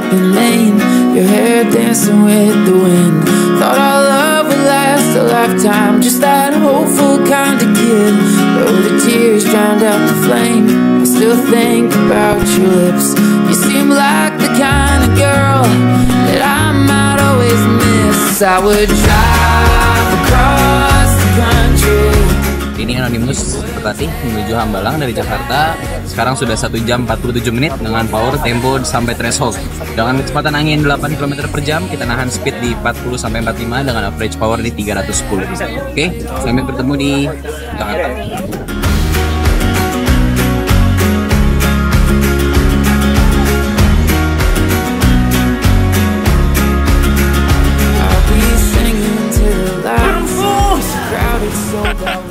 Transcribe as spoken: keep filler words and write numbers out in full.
in Maine, your hair dancing with the wind. Thought our love would last a lifetime, just that hopeful kind of kid. Though the tears drowned out the flame, I still think about your lips. You seem like the kind of girl that I might always miss. I would drive across the country. Ini Anonymous berlatih menuju Hambalang dari Jakarta. Sekarang sudah satu jam empat puluh tujuh menit dengan power tempo sampai threshold. Dengan kecepatan angin delapan kilometer per jam, kita nahan speed di empat puluh sampai empat puluh lima dengan average power di tiga ratus sepuluh. Oke, sampai bertemu di Jakarta. I'll be singing till the lights crowded so loud.